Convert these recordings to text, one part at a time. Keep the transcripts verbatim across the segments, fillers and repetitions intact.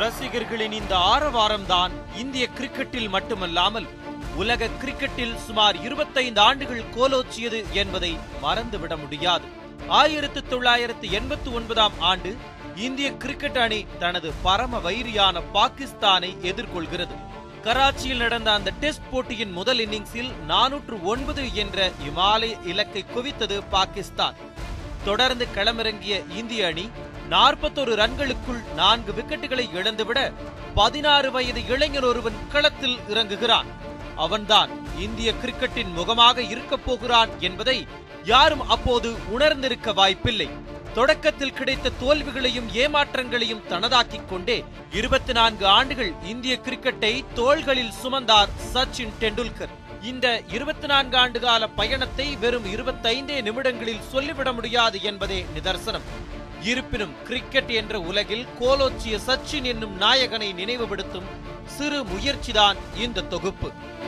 ரசிகர்களின் இந்த ஆரவாரம்தான் இந்திய கிரிக்கெட்டில் மட்டுமல்லாமல் உலக கிரிக்கெட்டில் சுமார் இருபத்தைந்து ஆண்டுகள் கோலோச்சியது என்பதை மறந்துவிட முடியாது. ஆயிரத்து தொள்ளாயிரத்து எண்பத்தி ஒன்பதாம் ஆண்டு இந்திய கிரிக்கெட் அணி தனது பரம வைரியான பாகிஸ்தானை எதிர்கொள்கிறது. கராச்சியில் நடந்த அந்த டெஸ்ட் போட்டியின் முதல் இன்னிங்ஸில் நானூற்று ஒன்பது என்ற இமாலய இலக்கை குவித்தது பாகிஸ்தான். தொடர்ந்து களமிறங்கிய இந்திய அணி நாற்பத்தொரு ரன்களுக்குள் நான்கு விக்கெட்டுகளை இழந்துவிட பதினாறு வயது இளைஞர் ஒருவன் களத்தில் இறங்குகிறான். அவன்தான் இந்திய கிரிக்கெட்டின் முகமாக இருக்கப் போகிறான் என்பதை யாரும் அப்போது உணர்ந்திருக்க வாய்ப்பில்லை. தொடக்கத்தில் கிடைத்த தோல்விகளையும் ஏமாற்றங்களையும் தனதாக்கிக் கொண்டே இருபத்தி நான்கு ஆண்டுகள் இந்திய கிரிக்கெட்டை தோள்களில் சுமந்தார் சச்சின் டெண்டுல்கர். இந்த இருபத்தி நான்கு ஆண்டு கால பயணத்தை வெறும் இருபத்தைந்தே நிமிடங்களில் சொல்லிவிட முடியாது என்பதே நிதர்சனம். இருப்பினும் கிரிக்கெட் என்ற உலகில் கோலோச்சிய சச்சின் என்னும் நாயகனை நினைவுபடுத்தும் சிறு முயற்சிதான் இந்த தொகுப்பு.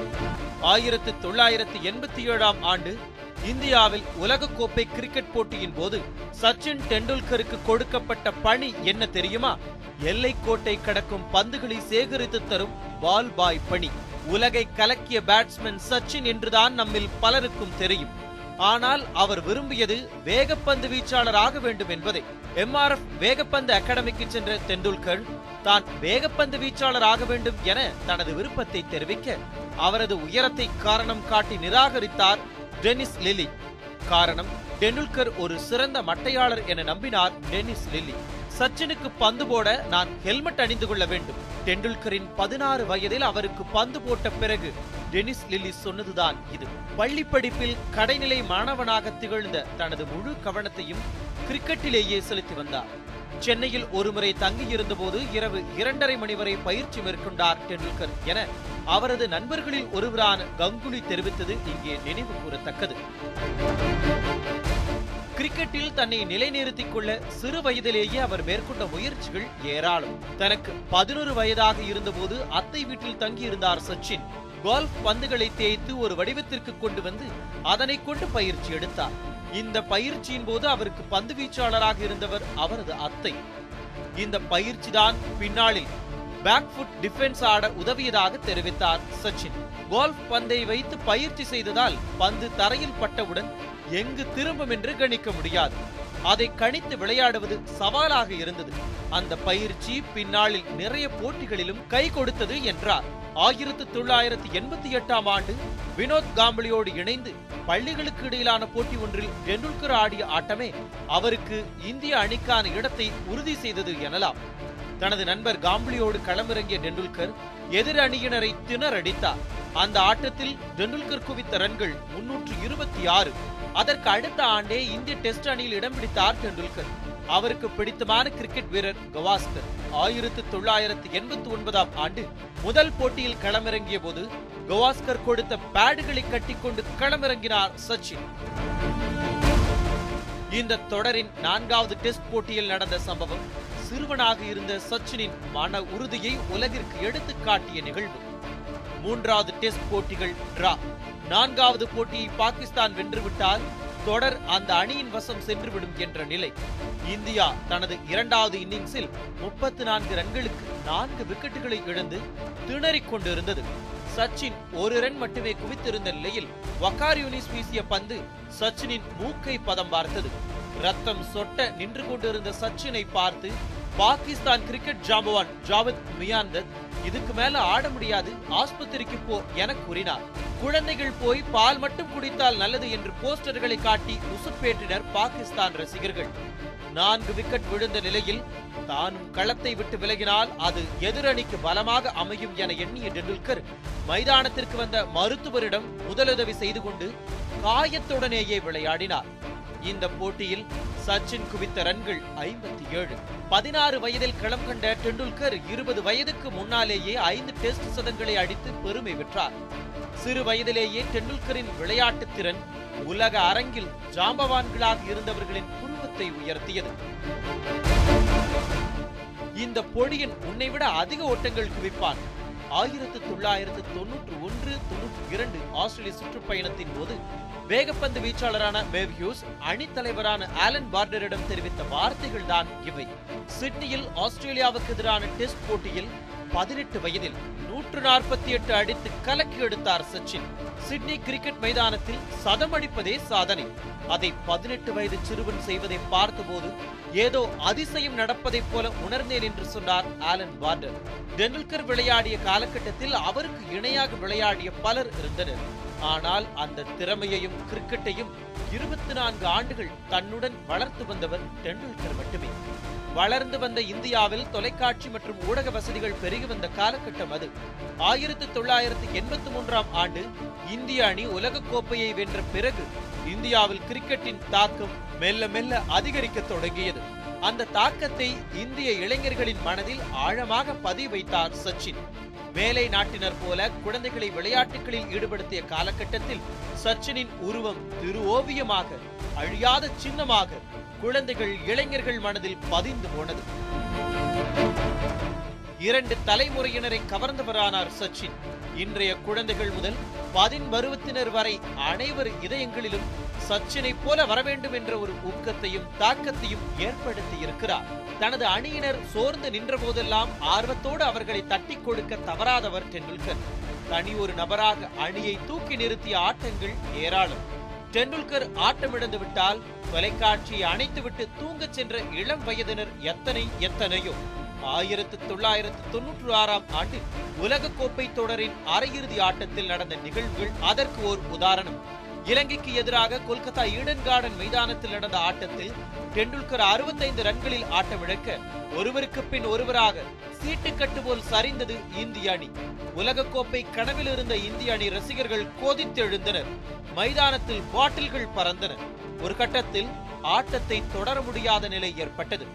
ஆயிரத்தி தொள்ளாயிரத்தி எண்பத்தி ஏழாம் ஆண்டு இந்தியாவில் உலகக்கோப்பை கிரிக்கெட் போட்டியின் போது சச்சின் டெண்டுல்கருக்கு கொடுக்கப்பட்ட பணி என்ன தெரியுமா? எல்லைக்கோட்டை கடக்கும் பந்துகளை சேகரித்து தரும் பால் பாய் பணி. உலகை கலக்கிய பேட்ஸ்மேன் சச்சின் என்றுதான் நம்மில் பலருக்கும் தெரியும். ஆனால் அவர் விரும்பியது வேகப்பந்து வீச்சாளராக வேண்டும் என்பதை. எம் ஆர் எஃப் வேகப்பந்து அகாடமிக்கு சென்ற டெண்டுல்கர் தான் வேகப்பந்து வீச்சாளர் ஆக வேண்டும் என தனது விருப்பத்தை தெரிவிக்க அவரது உயரத்தை காரணம் காட்டி நிராகரித்தார் டெனிஸ் லில்லி. காரணம், டெண்டுல்கர் ஒரு சிறந்த மட்டையாளர் என நம்பினார் டெனிஸ் லில்லி. சச்சினுக்கு பந்து போட நான் ஹெல்மெட் அணிந்து கொள்ள வேண்டும். டெண்டுல்கரின் பதினாறு வயதில் அவருக்கு பந்து போட்ட பிறகு டெனிஸ் லில்லி சொன்னதுதான் இது. பள்ளி படிப்பில் கடைநிலை மாணவனாக திகழ்ந்த தனது முழு கவனத்தையும் கிரிக்கெட்டிலேயே செலுத்தி வந்தார். சென்னையில் ஒருமுறை தங்கியிருந்த போது இரவு இரண்டரை மணி வரை பயிற்சி மேற்கொண்டார் டெண்டுல்கர் என அவரது நண்பர்களில் ஒருவரான கங்குலி தெரிவித்தது இங்கே நினைவு கூறத்தக்கது. கிரிக்கெட்டில் தன்னை நிலைநிறுத்திக் கொள்ள சிறு வயதிலேயே அவர் மேற்கொண்ட முயற்சிகள் ஏராளம். தனக்கு பதினொரு வயதாக இருந்தபோது அத்தை வீட்டில் தங்கியிருந்தார் சச்சின். கோல்ஃப் பந்துகளை தேய்த்து ஒரு வடிவத்திற்கு கொண்டு வந்து அதனை கொண்டு பயிற்சி எடுத்தார். இந்த பயிற்சியின் போது அவருக்கு பந்து வீச்சாளராக இருந்தவர் அவரது அத்தை. இந்த பயிற்சி தான் பின்னாளில் பேக்ஃபுட் டிஃபென்ஸ் ஆட உதவியதாக தெரிவித்தார் சச்சின். கோல்ஃப் பந்தை வைத்து பயிற்சி செய்ததால் பந்து தரையில் பட்டவுடன் எங்கு திரும்பும் என்று கணிக்க முடியாது. அதை கணித்து விளையாடுவது சவாலாக இருந்தது. அந்த பயிற்சி பின்னாளில் நிறைய போட்டிகளிலும் கை கொடுத்தது என்றார். ஆயிரத்தி தொள்ளாயிரத்தி எண்பத்தி எட்டாம் ஆண்டு வினோத் காம்பளியோடு இணைந்து பள்ளிகளுக்கு இடையிலான போட்டி ஒன்றில் டெண்டுல்கர் ஆடிய ஆட்டமே அவருக்கு இந்திய அணிக்கான இடத்தை உறுதி செய்தது எனலாம். தனது நண்பர் காம்பளியோடு களமிறங்கிய டெண்டுல்கர் எதிர் அணியினரை திணறடித்தார். அந்த ஆட்டத்தில் டெண்டுல்கர் குவித்த ரன்கள் முன்னூற்று இருபத்தி ஆறு. அதற்கு அடுத்த ஆண்டே இந்திய டெஸ்ட் அணியில் இடம் பிடித்தார் டெண்டுல்கர். அவருக்கு பிடித்தமான கிரிக்கெட் வீரர் கவாஸ்கர். ஆயிரத்தி தொள்ளாயிரத்தி எண்பத்தி ஒன்பதாம் ஆண்டு முதல் போட்டியில் களமிறங்கிய போது கவாஸ்கர் கொடுத்த பேடுகளை கட்டிக்கொண்டு களமிறங்கினார் சச்சின். இந்த தொடரின் நான்காவது டெஸ்ட் போட்டியில் நடந்த சம்பவம் சிறுவனாக இருந்த சச்சினின் மன உறுதியை உலகிற்கு எடுத்து காட்டிய நிகழ்வு. மூன்றாவது டெஸ்ட் போட்டிகள் டிரா. நான்காவது போட்டியை பாகிஸ்தான் வென்றுவிட்டால் தொடர் அந்த அணியின் வசம் சென்றுவிடும் என்ற நிலை. இந்தியா தனது இரண்டாவது இன்னிங்ஸில் முப்பத்தி நான்கு ரன்களுக்கு நான்கு விக்கெட்டுகளை இழந்து திணறிக் கொண்டிருந்தது. சச்சின் ஒரு ரன் மட்டுமே குவித்திருந்த நிலையில் வக்கார் யூனிஸ் வீசிய பந்து சச்சினின் மூக்கை பதம் பார்த்தது. ரத்தம் சொட்ட நின்று கொண்டிருந்த சச்சினை பார்த்து பாகிஸ்தான் கிரிக்கெட் ஜாம்பவான் ஜாவத் மியாந்தத் இதுக்கு மேல ஆட முடியாது, ஆஸ்பத்திரிக்கு போ என கூறினார். குழந்தைகள் போய் பால் மட்டும் குடித்தால் நல்லது என்று போஸ்டர்களை காட்டி உசுப்பேற்றினர் பாகிஸ்தான் ரசிகர்கள். நான்கு விக்கெட் விழுந்த நிலையில் தானும் களத்தை விட்டு விலகினால் அது எதிரணிக்கு பலமாக அமையும் என எண்ணிய டெண்டுல்கர் மைதானத்திற்கு வந்த மருத்துவரிடம் முதலுதவி செய்து கொண்டு காயத்துடனேயே விளையாடினார். இந்த போட்டியில் சச்சின் குவித்த ரன்கள் ஐம்பத்தி ஏழு. பதினாறு வயதில் களம் கண்ட டெண்டுல்கர் இருபது வயதுக்கு முன்னாலேயே ஐந்து டெஸ்ட் சதங்களை அடித்து பெருமை பெற்றார். சிறு வயதிலேயே டெண்டுல்கரின் விளையாட்டு திறன் உலக அரங்கில் ஜாம்பவான்களாக இருந்தவர்களின் புருவத்தை உயர்த்தியது. இந்த பொடியன் உன்னை விட அதிக ஓட்டங்கள் குவிப்பான், ஆயிரத்து தொள்ளாயிரத்து தொன்னூற்று ஒன்று தொன்னூற்று இரண்டு ஆஸ்திரேலிய சுற்றுப்பயணத்தின் போது வேகப்பந்து வீச்சாளரான மேவ் ஹியூஸ் அணித்தலைவரான ஆலன் பார்டரிடம் தெரிவித்த வார்த்தைகள் தான் இவை. சிட்னியில் ஆஸ்திரேலியாவுக்கு எதிரான டெஸ்ட் போட்டியில் பதினெட்டு வயதில் நூற்று நாற்பத்தி எட்டு அடித்து கலக்கி எடுத்தார் சச்சின். சிட்னி கிரிக்கெட் மைதானத்தில் சதம் அடிப்பதே சாதனை. அதை பதினெட்டு வயது சிறுவன் செய்வதை பார்த்தபோது ஏதோ அதிசயம் நடப்பதைப் போல உணர்ந்தேன் என்று சொன்னார் ஆலன் பார்டர். டெண்டுல்கர் விளையாடிய காலகட்டத்தில் அவருக்கு இணையாக விளையாடிய பலர் இருந்தனர். ஆனால் அந்த திறமையையும் கிரிக்கெட்டையும் இருபத்தி நான்கு ஆண்டுகள் தன்னுடன் வளர்த்து வந்தவர் டெண்டுல்கர் மட்டுமே. வளர்ந்து வந்த இந்தியாவில் தொலைக்காட்சி மற்றும் ஊடக வசதிகள் பெருகி வந்த காலகட்டம் அது. ஆயிரத்தி தொள்ளாயிரத்தி எண்பத்தி மூன்றாம் ஆண்டு இந்திய அணி உலக கோப்பையை வென்ற பிறகு இந்தியாவில் கிரிக்கெட்டின் தாக்கம் மெல்ல மெல்ல அதிகரிக்க தொடங்கியது. அந்த தாக்கத்தை இந்திய இளைஞர்களின் மனதில் ஆழமாக பதிய வைத்தார் சச்சின். மேலை நாட்டினர் போல குழந்தைகளை விளையாட்டுகளில் ஈடுபடுத்திய காலகட்டத்தில் சச்சினின் உருவம் திரு ஓவியமாக, அழியாத சின்னமாக குழந்தைகள் இளைஞர்கள் மனதில் பதிந்து போனது. இரண்டு தலைமுறையினரை கவர்ந்தவரானார் சச்சின். இன்றைய குழந்தைகள் முதல் பதின் பருவத்தினர் வரை அனைவர் இதயங்களிலும் சச்சினை போல வரவேண்டும் என்ற ஒரு ஊக்கத்தையும் தாக்கத்தையும் ஏற்படுத்தி இருக்கிறார். தனது அணியினர் சோர்ந்து நின்ற போதெல்லாம் ஆர்வத்தோடு அவர்களை தட்டி கொடுக்க தவறாதவர் டெண்டுல்கர். தனி ஒரு நபராக அணியை தூக்கி நிறுத்திய ஆட்டங்கள் ஏராளம். டெண்டுல்கர் ஆட்டமிழந்து விட்டால் தொலைக்காட்சியை அணைத்துவிட்டு தூங்கச் சென்ற இளம் வயதினர் எத்தனை எத்தனையோ. ஆயிரத்தி தொள்ளாயிரத்தி தொன்னூற்றி ஆறாம் ஆண்டு உலக கோப்பை தொடரின் அரையிறுதி ஆட்டத்தில் நடந்த நிகழ்வுகள் அதற்கு ஓர் உதாரணம். இலங்கைக்கு எதிராக கொல்கத்தா ஈடன் கார்டன் மைதானத்தில் நடந்த ஆட்டத்தில் டெண்டுல்கர் அறுபத்தைந்து ரன்களில் ஆட்டமிழக்க ஒருவருக்கு பின் ஒருவராக சீட்டுக்கட்டு போல் சரிந்தது இந்திய அணி. உலக கோப்பை கனவில் இருந்த இந்திய அணி ரசிகர்கள் கோதித்தெழுந்தனர். மைதானத்தில் பாட்டில்கள் பறந்தன. ஒரு கட்டத்தில் ஆட்டத்தை தொடர முடியாத நிலை ஏற்பட்டது.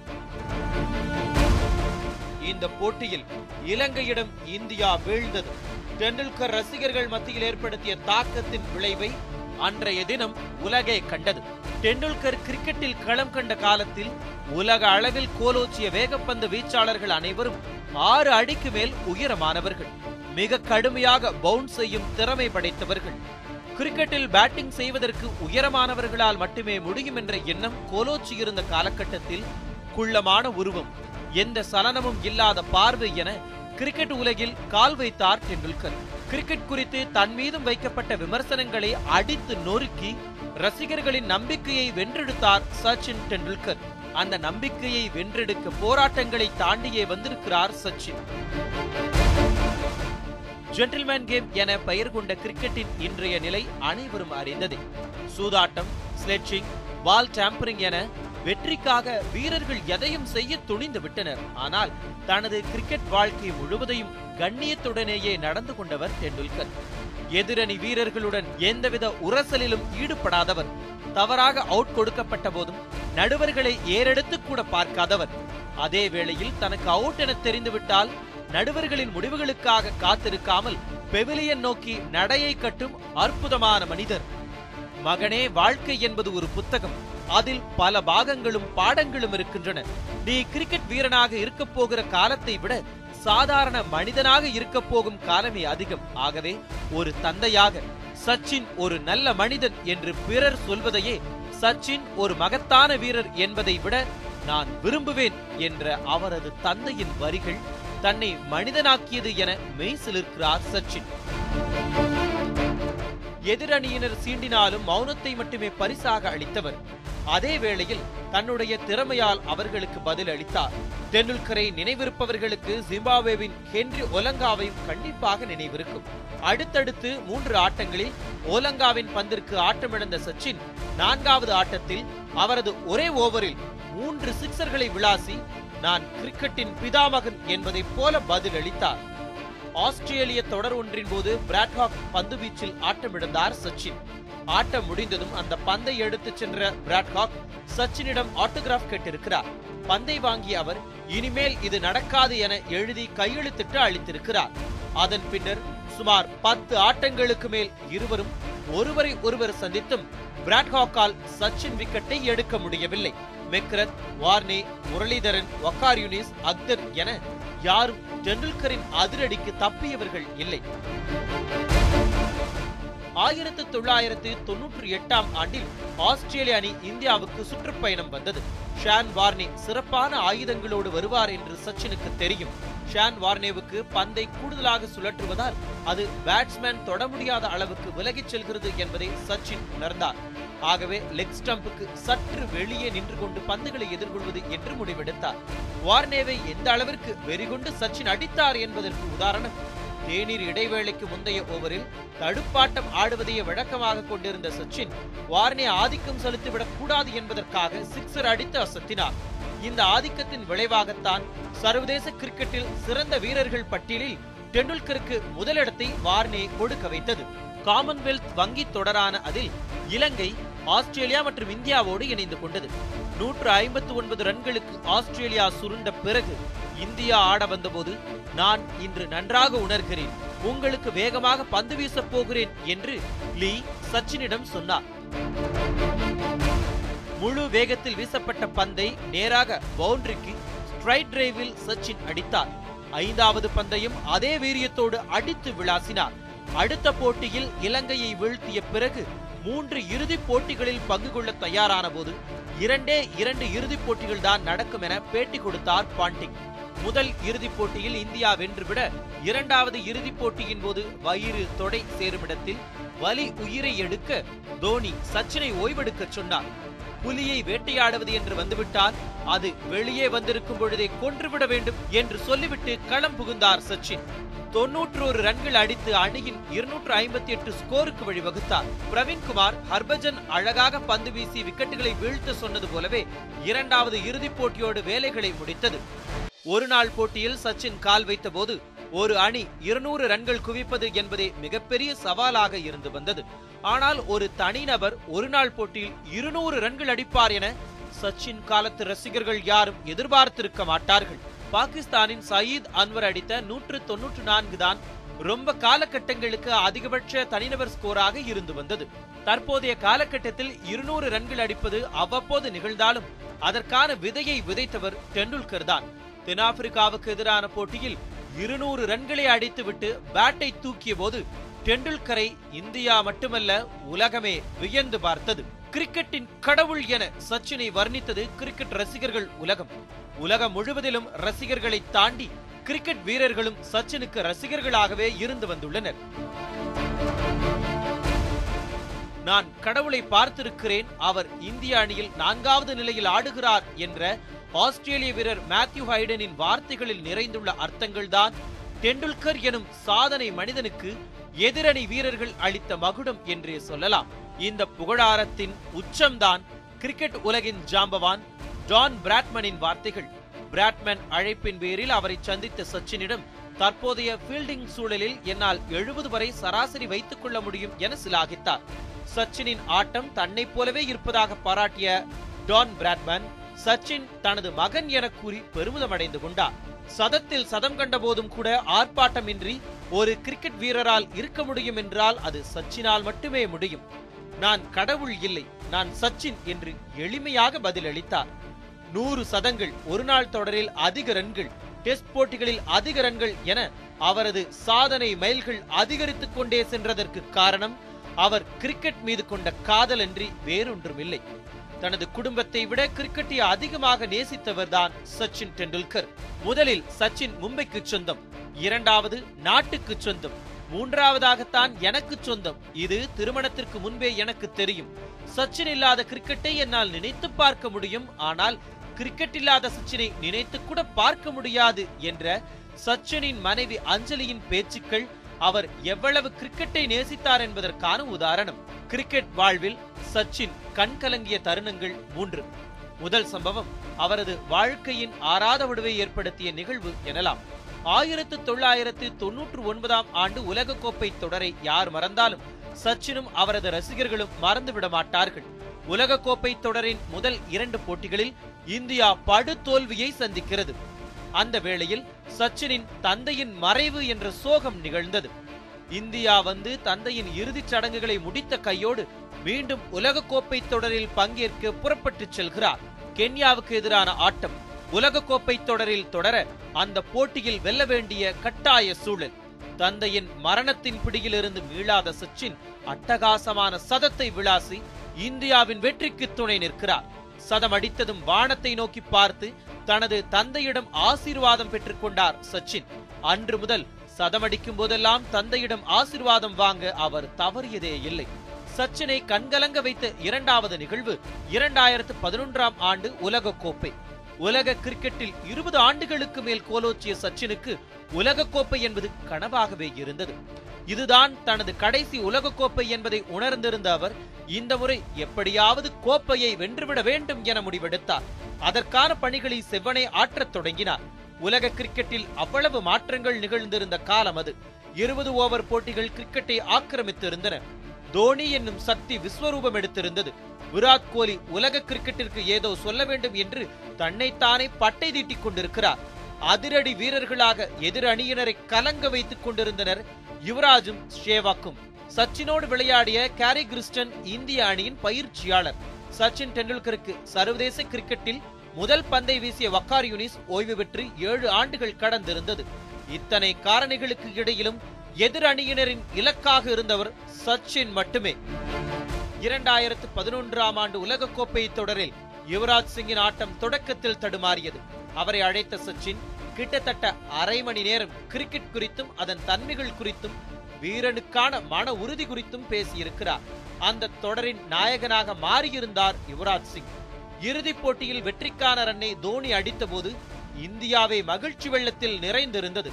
இந்த போட்டியில் இலங்கையிடம் இந்தியா வீழ்ந்தது. டெண்டுல்கர் ரசிகர்கள் மத்தியில் ஏற்படுத்திய தாக்கத்தின் விளைவை அன்றைய தினம் உலகே கண்டது. டெண்டுல்கர் கிரிக்கெட்டில் களம் கண்ட காலத்தில் உலக அளவில் கோலோச்சிய வேகப்பந்து வீச்சாளர்கள் அனைவரும் ஆறு அடிக்கு மேல் உயரமானவர்கள். மிக கடுமையாக பவுன்ஸ் செய்யும் திறமை படைத்தவர்கள். கிரிக்கெட்டில் பேட்டிங் செய்வதற்கு உயரமானவர்களால் மட்டுமே முடியும் என்ற எண்ணம் கோலோச்சி இருந்த காலகட்டத்தில் குள்ளமான உருவம், எந்த சலனமும் இல்லாத பார்வை என கிரிக்கெட் உலகில் கால் வைத்தார் டெண்டுல்கர். கிரிக்கெட் குறித்து தன் மீதும் வைக்கப்பட்ட விமர்சனங்களை அடித்து நொறுக்கி ரசிகர்களின் நம்பிக்கையை வென்றெடுத்தார் சச்சின் டெண்டுல்கர். அந்த நம்பிக்கையை வென்றெடுக்க போராட்டங்களை தாண்டியே வந்திருக்கிறார் சச்சின். ஜென்டில்மேன் கேம் என பெயர் கொண்ட கிரிக்கெட்டின் இன்றைய நிலை அனைவரும் அறிந்ததே. சூதாட்டம், ஸ்லெட்ஜிங், பால் டாம்பரிங் என வெற்றிக்காக வீரர்கள் எதையும் செய்ய துணிந்து விட்டனர். ஆனால் தனது கிரிக்கெட் வாழ்க்கை முழுவதையும் கண்ணியத்துடனேயே நடந்து கொண்டவர் டெண்டுல்கர். எதிரணி வீரர்களுடன் எந்தவித உரசலிலும் ஈடுபடாதவர். தவறாக அவுட் கொடுக்கப்பட்ட போதும் நடுவர்களை ஏறெடுத்து கூட பார்க்காதவர். அதே வேளையில் தனக்கு அவுட் என தெரிந்துவிட்டால் நடுவர்களின் முடிவுகளுக்காக காத்திருக்காமல் பெவிலியன் நோக்கி நடையை கட்டும் அற்புதமான மனிதர். மகனே, வாழ்க்கை என்பது ஒரு புத்தகம். அதில் பல பாகங்களும் பாடங்களும் இருக்கின்றன. நீ கிரிக்கெட் வீரனாக இருக்க போகிற காலத்தை விட சாதாரண மனிதனாக இருக்க போகும் காலமே அதிகம். ஆகவே ஒரு தந்தையாக சச்சின் ஒரு நல்ல மனிதன் என்று பிறர் சொல்வதையே சச்சின் ஒரு மகத்தான வீரர் என்பதை விட நான் விரும்புவேன் என்ற அவரது தந்தையின் வரிகள் தன்னை மனிதனாக்கியது என மெய்சிலிருக்கிறார் சச்சின். எதிரணியினர் சீண்டினாலும் மௌனத்தை மட்டுமே பரிசாக அளித்தவர். அதே வேளையில் தன்னுடைய திறமையால் அவர்களுக்கு பதில் அளித்தார். டெண்டுல்கரை நினைவிருப்பவர்களுக்கு ஜிம்பாப்வேவின் ஹென்றி ஒலங்காவையும் கண்டிப்பாக நினைவிருக்கும். அடுத்தடுத்து மூன்று ஆட்டங்களில் ஒலங்காவின் பந்திற்கு ஆட்டமிழந்த சச்சின் நான்காவது ஆட்டத்தில் அவரது ஒரே ஓவரில் மூன்று சிக்சர்களை விளாசி நான் கிரிக்கெட்டின் பிதாமகன் என்பதை போல பதில் அளித்தார். ஆஸ்திரேலிய தொடர் ஒன்றின் போது பிராட்ஹாக் பந்து வீச்சில் ஆட்டமிழந்தார் சச்சின். ஆட்டம் முடிந்ததும் அந்த பந்தை எடுத்து சென்ற பிராட்ஹாக் சச்சினிடம் ஆட்டோகிராஃப் கேட்டிருக்கிறார். பந்தை வாங்கிய அவர் இனிமேல் இது நடக்காது என எழுதி கையெழுத்திட்டு அளித்திருக்கிறார். அதன் பின்னர் சுமார் பத்து ஆட்டங்களுக்கு மேல் இருவரும் ஒருவரை ஒருவர் சந்தித்தும் பிராட் ஹாக்கால் சச்சின் விக்கெட்டை எடுக்க முடியவில்லை. மெக்ரத், வார்னே, முரளிதரன், வக்கார் யூனிஸ், அக்தர் என யாரும் டெண்டுல்கரின் அதிரடிக்கு தப்பியவர்கள் இல்லை. ஆயிரத்து தொள்ளாயிரத்து தொன்னூற்றி எட்டாம் ஆண்டில் ஆஸ்திரேலிய அணி இந்தியாவுக்கு சுற்றுப்பயணம் வந்தது. ஷான் வார்னே சிறப்பான ஆயுதங்களோடு வருவார் என்று சச்சினுக்கு தெரியும். ஷான் வார்னேவுக்கு பந்தை கூடுதலாக சுழற்றுவதால் அது பேட்ஸ்மேன் தொட முடியாத அளவுக்கு விலகிச் செல்கிறது என்பதை சச்சின் உணர்ந்தார். ஆகவே லெக் ஸ்டம்புக்கு சற்று வெளியே நின்று கொண்டு பந்துகளை எதிர்கொள்வது என்று முடிவெடுத்தார். வார்னேவை எந்த அளவிற்கு வெறிகொண்டு சச்சின் அடித்தார் என்பதற்கு உதாரணம், தேநீர் இடைவேளைக்கு முந்தைய ஓவரில் தடுப்பாட்டம் ஆடுவதையே வழக்கமாக கொண்டிருந்த சச்சின் வார்னே ஆதிக்கம் செலுத்திவிடக் கூடாது என்பதற்காக சிக்ஸர் அடித்து அசத்தினார். இந்த ஆதிக்கத்தின் விளைவாகத்தான் சர்வதேச கிரிக்கெட்டில் சிறந்த வீரர்கள் பட்டியலில் டெண்டுல்கருக்கு முதலிடத்தை வார்னே கொடுக்க வைத்தது. காமன்வெல்த் வங்கி தொடரான அதில் இலங்கை ஆஸ்திரேலியா மற்றும் இந்தியாவோடு இணைந்து கொண்டது. நூற்று ஐம்பத்தி ஒன்பது ரன்களுக்கு ஆஸ்திரேலியா சுருண்ட பிறகு இந்தியா ஆட வந்தபோது, நான் இன்று நன்றாக உணர்கிறேன், உங்களுக்கு வேகமாக பந்து வீசப் போகிறேன் என்று லீ சச்சினிடம் சொன்னார். முழு வேகத்தில் வீசப்பட்ட பந்தை நேராக பவுண்டரிக்கு ஸ்ட்ரைட் டிரைவில் சச்சின் அடித்தார். ஐந்தாவது பந்தையும் அதே வீரியத்தோடு அடித்து விளாசினார். அடுத்த போட்டியில் இலங்கையை வீழ்த்திய பிறகு மூன்று இறுதிப் போட்டிகளில் பங்கு கொள்ள தயாரான போது இரண்டே இரண்டு இறுதிப் போட்டிகள் தான் நடக்கும் என பேட்டி கொடுத்தார் பாண்டிங். முதல் இறுதிப் போட்டியில் இந்தியா வென்றுவிட இரண்டாவது இறுதிப் போட்டியின் போது வயிறு தொடை சேருமிடத்தில் வலி உயிரை எடுக்க தோனி சச்சினை ஓய்வெடுக்க சொன்னார். புலியை வேட்டையாடுவது என்று வந்துவிட்டால் அது வெளியே வந்திருக்கும் பொழுதே கொன்றுவிட வேண்டும் என்று சொல்லிவிட்டு களம் புகுந்தார் சச்சின். தொன்னூற்று ஒரு ரன்கள் அடித்து அணியின் இருநூற்று ஐம்பத்தி எட்டு ஸ்கோருக்கு வழிவகுத்தார். பிரவீன்குமார், ஹர்பஜன் அழகாக பந்து வீசி விக்கெட்டுகளை வீழ்த்த சொன்னது போலவே இரண்டாவது இறுதிப் போட்டியோடு வேலைகளை முடித்தது. ஒரு நாள் போட்டியில் சச்சின் கால் வைத்த போது ஒரு அணி இருநூறு ரன்கள் குவிப்பது என்பதே மிகப்பெரிய சவாலாக இருந்து வந்தது. ஆனால் ஒரு தனிநபர் ஒரு நாள் போட்டியில் இருநூறு ரன்கள் அடிப்பார் என சச்சின் காலத்து ரசிகர்கள் யாரும் எதிர்பார்த்திருக்க மாட்டார்கள். பாகிஸ்தானின் சயீத் அன்வர் அடித்த நூற்று தொன்னூற்று நான்கு தான் ரொம்ப காலகட்டங்களுக்கு அதிகபட்ச தனிநபர் ஸ்கோராக இருந்து வந்தது. தற்போதைய காலகட்டத்தில் இருநூறு ரன்கள் அடிப்பது அவ்வப்போது நிகழ்ந்தாலும் அதற்கான விதையை விதைத்தவர் டெண்டுல்கர் தான். தென்னாப்பிரிக்காவுக்கு எதிரான போட்டியில் இருநூறு ரன்களை அடித்துவிட்டு பேட்டை தூக்கிய போது டெண்டுல்கரை இந்தியா மட்டுமல்ல உலகமே வியந்து பார்த்தது. கிரிக்கெட்டின் கடவுள் என சச்சினை வர்ணித்தது கிரிக்கெட் ரசிகர்கள் உலகம். உலகம் முழுவதிலும் ரசிகர்களை தாண்டி கிரிக்கெட் வீரர்களும் சச்சினுக்கு ரசிகர்களாகவே இருந்து வந்துள்ளனர். நான் கடவுளை பார்த்திருக்கிறேன், அவர் இந்திய அணியில் நான்காவது நிலையில் ஆடுகிறார் என்ற ஆஸ்திரேலிய வீரர் மேத்யூ ஹைடனின் வார்த்தைகளில் நிறைந்துள்ள அர்த்தங்கள் தான் டெண்டுல்கர் எனும் சாதனை மனிதனுக்கு எதிரணி வீரர்கள் அளித்த மகுடம் என்றே சொல்லலாம். இந்த புகழாரத்தின் உச்சம்தான் கிரிக்கெட் உலகின் ஜாம்பவான் டான் பிராட்மனின் வார்த்தைகள். பிராட்மன் அழைப்பின் பேரில் அவரை சந்தித்த சச்சினிடம், தற்போதைய ஃபீல்டிங் சூழலில் என்னால் எழுபது வரை சராசரி வைத்துக் கொள்ள முடியும் என சிலாகித்தார். சச்சினின் ஆட்டம் தன்னை போலவே இருப்பதாக பாராட்டிய டான் பிராட்மன், சச்சின் தனது மகன் என கூறி பெருமிதம் அடைந்து கொண்டார். சதத்தில் சதம் கண்ட போதும் கூட ஆர்ப்பாட்டமின்றி ஒரு கிரிக்கெட் வீரரால் இருக்க முடியும் என்றால் அது சச்சினால் மட்டுமே முடியும். நான் கடவுள் இல்லை, நான் சச்சின் என்று எளிமையாக பதிலளித்தார். நூறு சதங்கள், ஒரு நாள் தொடரில் அதிக ரன்கள், டெஸ்ட் போட்டிகளில் அதிக ரன்கள் என அவரது சாதனை மைல்கள் அதிகரித்துக் கொண்டே சென்றதற்கு காரணம் அவர் கிரிக்கெட் மீது கொண்ட காதல் அன்றி வேறொன்றுமில்லை. தனது குடும்பத்தை விட கிரிக்கெட்டை அதிகமாக நேசித்தவர்தான் சச்சின் டெண்டுல்கர். முதலில் சச்சின் மும்பைக்கு சொந்தம், இரண்டாவது நாட்டுக்கு சொந்தம், மூன்றாவதாகத்தான் எனக்கு சொந்தம். இது திருமணத்திற்கு முன்பே எனக்கு தெரியும். சச்சின் இல்லாத கிரிக்கெட்டை என்னால் நினைத்து பார்க்க முடியும், ஆனால் கிரிக்கெட் இல்லாத சச்சினை நினைத்து கூட பார்க்க முடியாது என்ற சச்சினின் மனைவி அஞ்சலியின் பேச்சுக்கள் அவர் எவ்வளவு கிரிக்கெட்டை நேசித்தார் என்பதற்கான உதாரணம். கிரிக்கெட் வாழ்வில் சச்சின் கண்கலங்கிய தருணங்கள் மூன்று. முதல் சம்பவம் அவரது வாழ்க்கையின் ஆறாத விடுவை ஏற்படுத்திய நிகழ்வு எனலாம். ஆயிரத்து தொள்ளாயிரத்து தொன்னூற்று ஒன்பதாம் ஆண்டு உலகக்கோப்பை தொடரை யார் மறந்தாலும் சச்சினும் அவரது ரசிகர்களும் மறந்துவிட மாட்டார்கள். உலகக்கோப்பை தொடரின் முதல் இரண்டு போட்டிகளில் இந்தியா படு தோல்வியை சந்திக்கிறது. அந்த வேளையில் சச்சினின் தந்தையின் மறைவு என்ற சோகம் நிகழ்ந்தது. இந்தியா வந்து தந்தையின் இறுதிச் சடங்குகளை முடித்த கையோடு மீண்டும் உலகக்கோப்பை தொடரில் பங்கேற்க புறப்பட்டு செல்கிறார். கென்யாவுக்கு எதிரான ஆட்டம் உலகக்கோப்பை தொடரில் தொடர அந்த போட்டியில் வெல்ல வேண்டிய கட்டாய சூழல். தந்தையின் மரணத்தின் பிடியிலிருந்து மீளாத சச்சின் அட்டகாசமான சதத்தை விளாசி இந்தியாவின் வெற்றிக்கு துணை நிற்கிறார். சதம் அடித்ததும் வானத்தை நோக்கி பார்த்து தனது தந்தையிடம் ஆசீர்வாதம் பெற்றுக் கொண்டார் சச்சின். அன்று முதல் சதமடிக்கும் போதெல்லாம் தந்தையிடம் ஆசீர்வாதம் வாங்க அவர் தவறியதே இல்லை. சச்சினை கண்கலங்க வைத்த இரண்டாவது நிகழ்வு இரண்டாயிரத்து பதினொன்றாம் ஆண்டு உலக கோப்பை. உலக கிரிக்கெட்டில் இருபது ஆண்டுகளுக்கு மேல் கோலோச்சிய சச்சினுக்கு உலகக்கோப்பை என்பது கனவாகவே இருந்தது. இதுதான் தனது கடைசி உலகக்கோப்பை என்பதை உணர்ந்திருந்த அவர் இந்த முறை எப்படியாவது கோப்பையை வென்றுவிட வேண்டும் என முடிவெடுத்தார். அதற்கான பணிகளை செவ்வனே ஆற்றத் தொடங்கினார். உலக கிரிக்கெட்டில் அவ்வளவு மாற்றங்கள் நிகழ்ந்திருந்த காலம் அது. இருபது ஓவர் போட்டிகள் கிரிக்கெட்டை ஆக்கிரமித்திருந்தன. தோனி என்னும் சக்தி விஸ்வரூபம் எடுத்திருந்தது. விராட் கோலி உலக கிரிக்கெட்டிற்கு ஏதோ சொல்ல வேண்டும் என்று தன்னைத்தானே பட்டை தீட்டிக் கொண்டிருக்கிறார். அதிரடி வீரர்களாக எதிர் அணியினரை கலங்க வைத்துக் கொண்டிருந்தனர் யுவராஜும் ஷேவாக்கும். சச்சினோடு விளையாடிய கேரி கிறிஸ்டன் இந்திய அணியின் பயிற்சியாளர். சச்சின் டெண்டுல்கருக்கு சர்வதேச கிரிக்கெட்டில் முதல் பந்தை வீசிய வக்கார் யூனிஸ் ஓய்வு பெற்று ஏழு ஆண்டுகள் கடந்திருந்தது. இத்தனை காரணிகளுக்கு இடையிலும் எதிர் அணியினரின் இலக்காக இருந்தவர் சச்சின் மட்டுமே. இரண்டாயிரத்து பதினொன்றாம் ஆண்டு உலகக்கோப்பை தொடரில் யுவராஜ் சிங்கின் ஆட்டம் தொடக்கத்தில் தடுமாறியது. அவரை அழைத்த சச்சின் கிட்டத்தட்ட அரை மணி நேரம் கிரிக்கெட் குறித்தும் அதன் தன்மைகள் குறித்தும் வீரனுக்கான மன உறுதி குறித்தும் பேசியிருக்கிறார். அந்த தொடரின் நாயகனாக மாறியிருந்தார் யுவராஜ் சிங். இறுதிப் போட்டியில் வெற்றிக்கான ரன்னை தோனி அடித்த போது இந்தியாவை மகிழ்ச்சி வெள்ளத்தில் நிறைந்திருந்தது.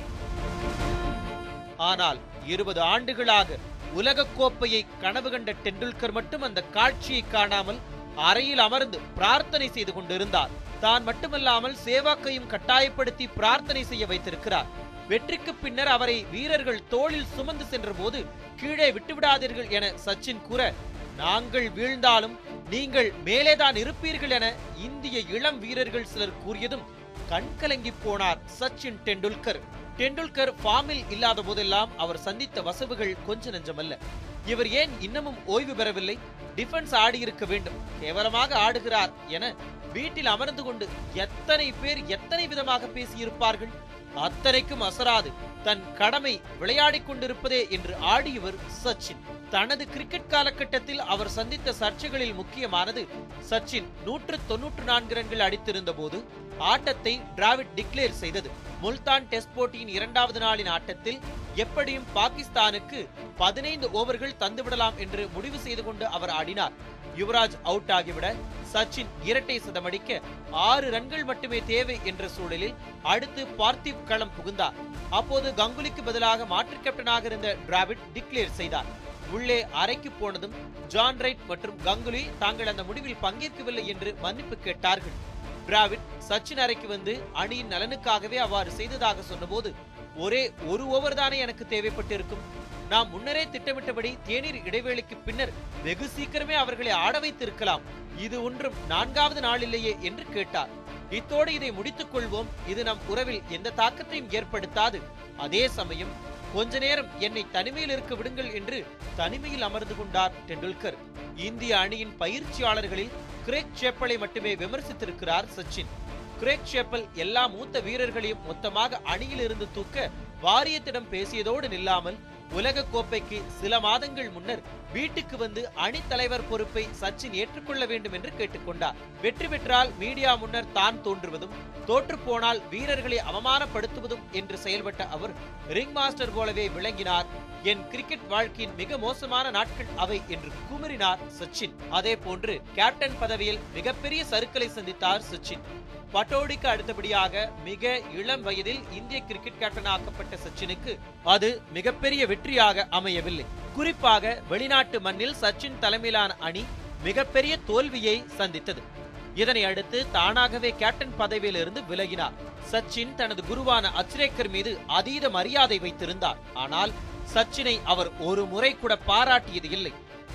ஆனால் இருபது ஆண்டுகளாக உலக கோப்பையை கனவு கண்ட டெண்டுல்கர் மட்டும் அந்த காட்சியை காணாமல் அறையில் அமர்ந்து பிரார்த்தனை செய்து கொண்டிருந்தார். தான் மட்டுமல்லாமல் சேவாக்கையும் கட்டாயப்படுத்தி பிரார்த்தனை செய்ய வைத்திருக்கிறார். வெற்றிக்கு பின்னர் அவரை வீரர்கள் தோளில் சுமந்து சென்ற போது கீழே விட்டுவிடாதீர்கள் என சச்சின் கூற, நாங்கள் வீழ்ந்தாலும் நீங்கள் மேலேதான் இருப்பீர்கள் என இந்திய இளம் வீரர்கள் சிலர் கூறியதும் கண்கலங்கி போனார் சச்சின் டெண்டுல்கர். டெண்டுல்கர் ஃபார்மில் இல்லாத போதெல்லாம் அவர் சந்தித்த வசவுகள் கொஞ்ச நெஞ்சமல்ல. இவர் ஏன் இன்னமும் ஓய்வு பெறவில்லை? டிஃபென்ஸ் ஆடியிருக்க வேண்டும், கேவலமாக ஆடுகிறார் என வீட்டில் அமர்ந்து கொண்டு எத்தனை பேர் எத்தனை விதமாக பேசியிருப்பார்கள். அத்தனைக்கும் அசராது தன் கடமை விளையாடிக் கொண்டிருப்பதே என்று ஆடியவர் சச்சின். தனது கிரிக்கெட் காலகட்டத்தில் அவர் சந்தித்த சர்ச்சைகளில் முக்கியமானது சச்சின் நூற்று தொன்னூற்று நான்கு ரன்கள் அடித்திருந்த போது ஆட்டத்தை டிராவிட் டிக்ளேர் செய்தது. முல்தான் டெஸ்ட் போட்டியின் இரண்டாவது நாளின் ஆட்டத்தில் எப்படியும் பாகிஸ்தானுக்கு பதினைந்து ஓவர்கள் தந்துவிடலாம் என்று முடிவு செய்து கொண்டு அவர் ஆடினார். யுவராஜ் அவுட் ஆகிவிட சச்சின் இரட்டை சதமடிக்க ஆறு ரன்கள் மட்டுமே தேவை என்ற சூழலில் அடுத்து பார்த்திவ் களம் புகுந்தார். அப்போது கங்குலிக்கு பதிலாக மாற்று கேப்டனாக இருந்த டிராவிட் டிக்ளேர் செய்தார். உள்ளே அறைக்கு போனதும் ஜான் ரைட் மற்றும் கங்குலி தாங்கள் அந்த முடிவில் பங்கேற்கவில்லை என்று மன்னிப்பு கேட்டார்கள். டிராவிட் சச்சின் அறைக்கு வந்து அணியின் நலனுக்காகவே அவ்வாறு செய்ததாக சொன்னபோது, ஒரே ஒரு ஓவர் தானே எனக்கு தேவைப்பட்டிருக்கும், நாம் முன்னரே திட்டமிட்டபடி தேநீர் இடைவேளைக்கு பின்னர் வெகு சீக்கிரமே அவர்களை ஆட வைத்திருக்கலாம், இது ஒன்றும் நான்காவது நாள் இல்லையே என்று கேட்டார். இத்தோடு இதை முடித்துக் கொள்வோம், இது நம் உறவில் எந்த தாக்கத்தையும் ஏற்படுத்தாது, அதே சமயம் கொஞ்ச நேரம் என்னை தனிமையில் இருக்க விடுங்கள் என்று தனிமையில் அமர்ந்து கொண்டார் டெண்டுல்கர். இந்திய அணியின் பயிற்சியாளர்களில் கிரேக் சேப்பலை மட்டுமே விமர்சித்திருக்கிறார் சச்சின். கிரேக் சேப்பல் எல்லா மூத்த வீரர்களையும் மொத்தமாக அணியில் இருந்து தூக்க வாரியத்திடம் பேசியதோடு நில்லாமல் உலக கோப்பைக்கு சில மாதங்கள் முன்னர் வீட்டுக்கு வந்து அணி தலைவர் பொறுப்பை சச்சின் ஏற்றுக்கொள்ள வேண்டும் என்று கேட்டுக்கொண்டார். வெற்றி பெற்றால் மீடியா முன்னர் தான் தோன்றுவதும், தோற்று போனால் வீரர்களை அவமானப்படுத்துவதும் என்று செயல்பட்ட அவர் ரிங் மாஸ்டர் போலவே விளங்கினார். என் கிரிக்கெட் வாழ்க்கையின் மிக மோசமான நாட்கள் அவை என்று குமரினார் சச்சின். அதே போன்று கேப்டன் பதவியில் மிகப்பெரிய சறுக்கலை சந்தித்தார் சச்சின். பட்டோடிக்கு அடுத்தபடியாக மிக இளம் வயதில் இந்திய கிரிக்கெட் கேப்டன் ஆக்கப்பட்ட சச்சினுக்கு அது மிகப்பெரிய வெற்றியாக அமையவில்லை. குறிப்பாக வெளிநாட்டு மண்ணில் சச்சின் தலைமையிலான அணி மிகப்பெரிய தோல்வியை சந்தித்தது. இதனை அடுத்து தானாகவே கேப்டன் பதவியில் இருந்து விலகினார். சச்சின் தனது குருவான அச்ரேக்கர் மீது அதீத மரியாதை வைத்திருந்தார். ஆனால் சச்சினை அவர் ஒரு முறை கூட பாராட்டியது இல்லை.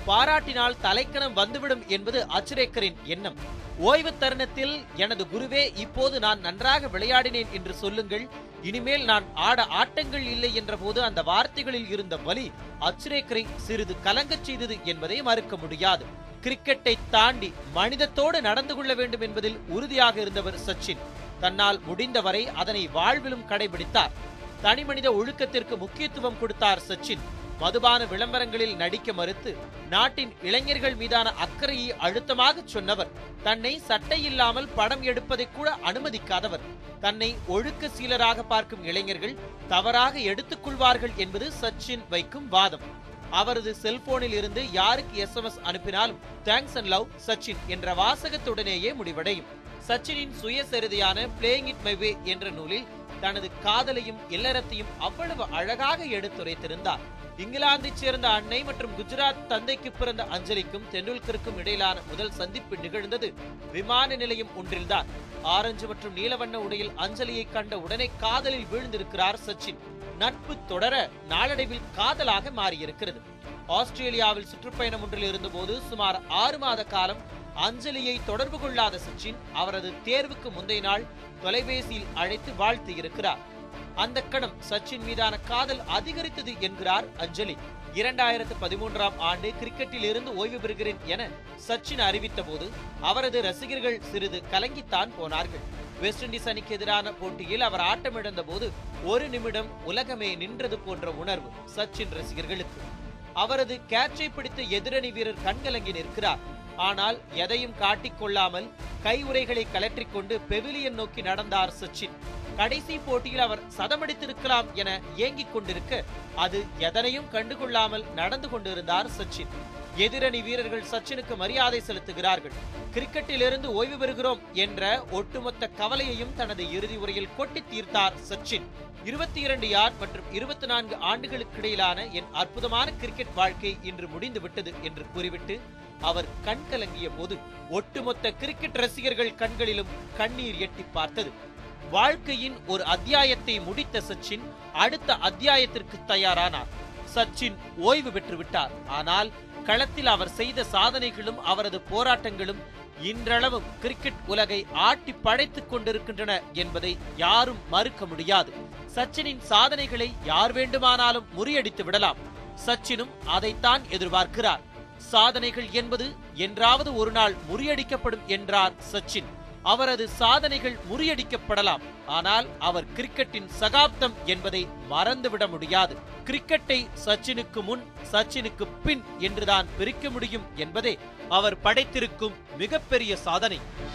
பாராட்டினால் தலைக்கணம் வந்துவிடும் என்பது அச்ரேக்கரின் எண்ணம். ஓய்வு தருணத்தில் எனது குருவே, இப்போது நான் நன்றாக விளையாடினேன் என்று சொல்லுங்கள், இனிமேல் நான் ஆட ஆட்டங்கள் இல்லை என்ற போது அந்த வார்த்தைகளில் இருந்த வலி அச்ரேக்கரை சிறிது கலங்கச் செய்தது என்பதை மறுக்க முடியாது. கிரிக்கெட்டை தாண்டி மனிதத்தோடு நடந்து கொள்ள வேண்டும் என்பதில் உறுதியாக இருந்தவர் சச்சின். தன்னால் முடிந்தவரை அதனை வாழ்விலும் கடைபிடித்தார். தனிமனித ஒழுக்கத்திற்கு முக்கியத்துவம் கொடுத்தார் சச்சின். மதுபான விளம்பரங்களில் நடிக்க மறுத்து நாட்டின் இளைஞர்கள் மீதான அக்கறையை அழுத்தமாக சொன்னவர். தன்னை சட்டை இல்லாமல் படம் எடுப்பதை கூட அனுமதிக்காதவர். தன்னை ஒழுக்க சீலராக பார்க்கும் இளைஞர்கள் தவறாக எடுத்துக் கொள்வார்கள் என்பது சச்சின் வைக்கும் வாதம். அவரது செல்போனில் இருந்து யாருக்கு எஸ் எம் எஸ் அனுப்பினாலும் தேங்க்ஸ் அண்ட் லவ் சச்சின் என்ற வாசகத்துடனேயே முடிவடையும். சச்சினின் சுயசரிதையான பிளேயிங் இட் மை வே என்ற நூலில் தனது காதலையும் இல்லறத்தையும் அவ்வளவு அழகாக எடுத்துரைத்திருந்தார். இங்கிலாந்தைச் சேர்ந்த அன்னை மற்றும் குஜராத் தந்தைக்கு பிறந்த அஞ்சலிக்கும் தெண்டுல்கருக்கும் இடையிலான முதல் சந்திப்பு நிகழ்ந்தது விமான நிலையம் ஒன்றில்தான். ஆரஞ்சு மற்றும் நீலவண்ண உடையில் அஞ்சலியை கண்ட உடனே காதலில் வீழ்ந்திருக்கிறார் சச்சின். நட்பு தொடர நாளடைவில் காதலாக மாறியிருக்கிறது. ஆஸ்திரேலியாவில் சுற்றுப்பயணம் ஒன்றில் இருந்தபோது சுமார் ஆறு மாத காலம் அஞ்சலியை தொடர்பு கொள்ளாத சச்சின் அவரது தேர்வுக்கு முந்தைய நாள் தொலைபேசியில் அழைத்து வாழ்த்து இருக்கிறார். அந்த கணம் சச்சின் மீதான காதல் அதிகரித்தது என்கிறார் அஞ்சலி. இரண்டாயிரத்து பதிமூன்றாம் ஆண்டு கிரிக்கெட்டில் இருந்து ஓய்வு பெறுகிறேன் என சச்சின் அறிவித்த போது அவரது ரசிகர்கள் சிறிது கலங்கித்தான் போனார்கள். வெஸ்ட் இண்டீஸ் அணிக்கு எதிரான போட்டியில் அவர் ஆட்டமிழந்த போது ஒரு நிமிடம் உலகமே நின்றது போன்ற உணர்வு சச்சின் ரசிகர்களுக்கு. அவரது கேட்சை பிடித்த எதிரணி வீரர் கண்கலங்கி நிற்கிறார். ஆனால் எதையும் காட்டிக் கொள்ளாமல் கை உறைகளை கலற்றிக் கொண்டு பெவிலியன் நோக்கி நடந்தார் சச்சின். கடைசி போட்டியில் அவர் சதமடித்திருக்கலாம் என ஏங்கிக் கொண்டிருக்க அது எதனையும் கண்டுகொள்ளாமல் நடந்து கொண்டிருந்தார் சச்சின். எதிரணி வீரர்கள் சச்சினுக்கு மரியாதை செலுத்துகிறார்கள். கிரிக்கெட்டில் இருந்து ஓய்வு பெறுகிறோம் என்ற ஒட்டுமொத்த கவலையையும் தனது இறுதி உரையில் கொட்டி தீர்த்தார் சச்சின். இருபத்தி இரண்டு யார்ட் மற்றும் இருபத்தி நான்கு ஆண்டுகளுக்கு இடையிலான என் அற்புதமான கிரிக்கெட் வாழ்க்கை இன்று முடிந்து விட்டது என்று கூறிவிட்டு அவர் கண் கலங்கிய போது ஒட்டுமொத்த கிரிக்கெட் ரசிகர்கள் கண்களிலும் கண்ணீர் எட்டி பார்த்தது. வாழ்க்கையின் ஒரு அத்தியாயத்தை முடித்த சச்சின் அடுத்த அத்தியாயத்திற்கு தயாரானார். சச்சின் ஓய்வு பெற்று விட்டார். ஆனால் களத்தில் அவர் செய்த சாதனைகளும் அவரது போராட்டங்களும் இன்றளவும் கிரிக்கெட் உலகை ஆட்டி படைத்துக் கொண்டிருக்கின்றன என்பதை யாரும் மறுக்க முடியாது. சச்சினின் சாதனைகளை யார் வேண்டுமானாலும் முறியடித்து விடலாம். சச்சினும் அதைத்தான் எதிர்பார்க்கிறார். சாதனைகள் என்பது என்றாவது ஒரு நாள் முறியடிக்கப்படும் என்றார் சச்சின். அவரது சாதனைகள் முறியடிக்கப்படலாம், ஆனால் அவர் கிரிக்கெட்டின் சகாப்தம் என்பதை மறந்துவிட முடியாது. கிரிக்கெட்டை சச்சினுக்கு முன் சச்சினுக்கு பின் என்றுதான் பிரிக்க முடியும் என்பதே அவர் படைத்திருக்கும் மிகப்பெரிய சாதனை.